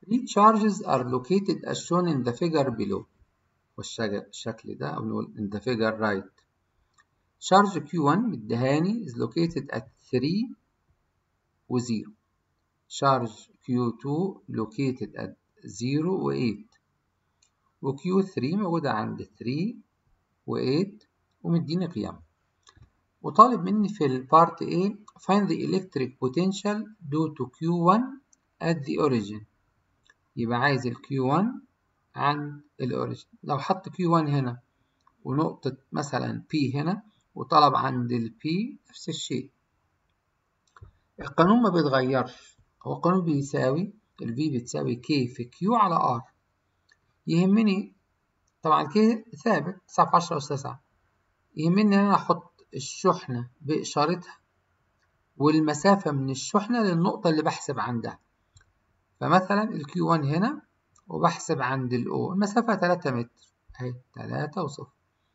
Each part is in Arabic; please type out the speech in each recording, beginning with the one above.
Three charges are located as shown in the figure below. والشكل ده أو نقول in the figure right. Charge Q1 مديهاني is located at 3 و 0. Charge Q2 located at 0 و 8. و Q3 موجودة عند 3 و 8 ومديني قيم. وطالب مني في البارت A find the electric potential due to Q1 at the origin. يبقى عايز ال Q1 عند الأوريجين. لو حط Q1 هنا ونقطة مثلا P هنا وطلب عند ال P نفس الشيء. القانون ما بيتغيرش، هو القانون بيساوي ال V بتساوي K في Q على R. يهمني طبعا K ثابت 9 في 10 أس 9. يهمني إن أنا أحط الشحنة بإشارتها والمسافة من الشحنة للنقطة اللي بحسب عندها. فمثلا ال Q1 هنا وبحسب عند ال O المسافة 3 متر أهي 3 و0.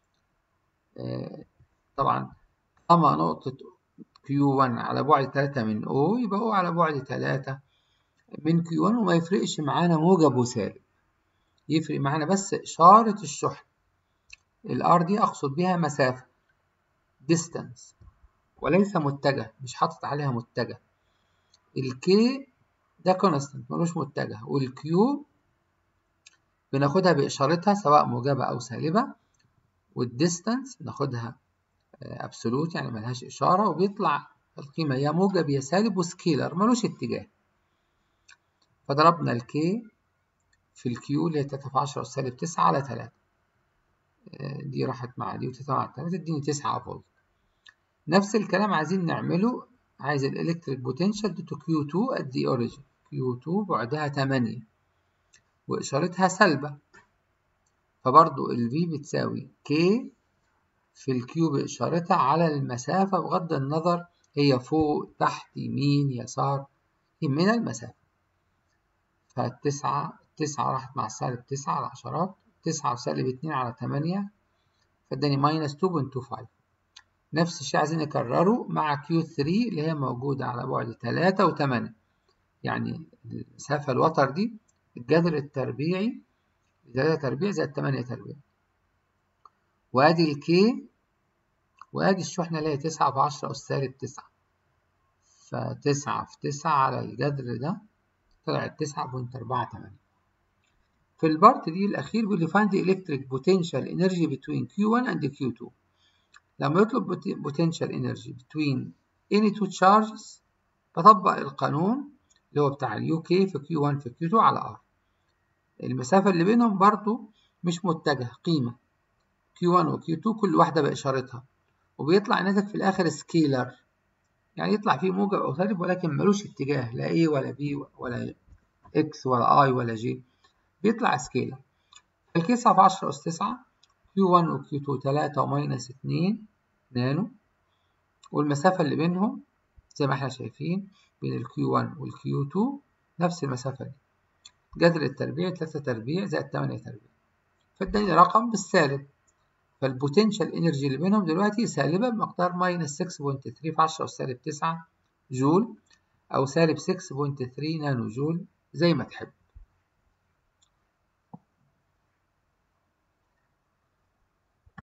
طبعا أما نقطة Q1 على بعد 3 من O يبقى O على بعد 3 من Q1 وما يفرقش معانا موجب وسالب، يفرق معانا بس إشارة الشحن. ال R دي أقصد بها مسافة distance وليس متجه، مش حاطط عليها متجه. ال K ده constant ملوش متجه، وال Q بناخدها بإشارتها سواء موجبة أو سالبة، والديستانس ناخدها absolute يعني ملهاش إشارة، وبيطلع القيمة يا موجب يا سالب وسكيلر ملوش اتجاه. فضربنا ال K في ال Q اللي هي 3 في 10 سالب 9 على 3. دي راحت مع دي و9 مع 3 تديني 9 فولت. نفس الكلام عايزين نعمله، عايز الإلكتريك بوتنشال دي تو Q2 at the origin. Q2 بعدها 8 وإشارتها سالبة، فبرضو ال V بتساوي K في ال Q بإشارتها على المسافة بغض النظر هي فوق تحت يمين يسار، يهمنا المسافة. فالتسعة راحت مع السالب 9 على عشرات، 9 وسالب 2 على 8 فاداني ماينس 2.25. نفس الشيء عايزين نكرره مع Q3 اللي هي موجودة على بعد 3 و8، يعني المسافة الوتر دي الجذر التربيعي 3 تربيع زائد 8 تربيع. وادي الكي وادي الشحنة اللي هي 9 في 10 أس سالب 9، ف9 في 9 على الجذر ده طلعت 9.48. في البارت دي الأخير بيقول لي find the electric potential energy between Q1 and Q2. لما يطلب potential energy between any two charges بطبق القانون اللي هو بتاع اليو كي في Q1 في Q2 على R. المسافة اللي بينهم برضو مش متجه، قيمة Q1 و Q2 كل واحدة بإشارتها، وبيطلع الناتج في الآخر سكيلر، يعني يطلع فيه موجب أو سالب ولكن ملوش اتجاه، لا A ولا B ولا X ولا I ولا J، بيطلع سكيلر. الكيس في 10 أس 9 Q1 و Q2 3 وماينس 2 نانو، والمسافة اللي بينهم زي ما احنا شايفين بين ال Q1 وال Q2 نفس المسافة دي، جذر التربيع 3 تربيع زائد 8 تربيع، فاداني رقم بالسالب. فالبوتنشال انرجي اللي بينهم دلوقتي سالبة بمقدار ماينس 6.3 في 10 أس سالب 9 جول أو سالب 6.3 نانو جول زي ما تحب.